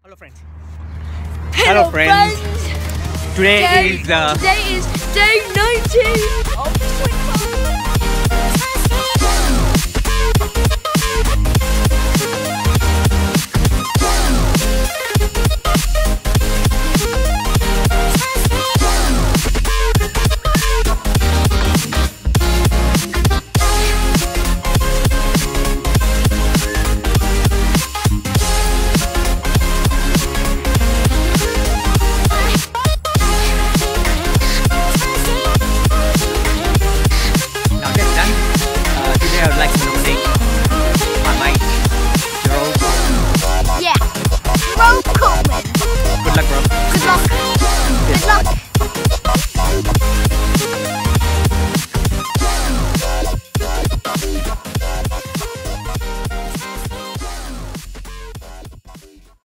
Hello friends. Hello friends. Today is Today is day 19 of 25.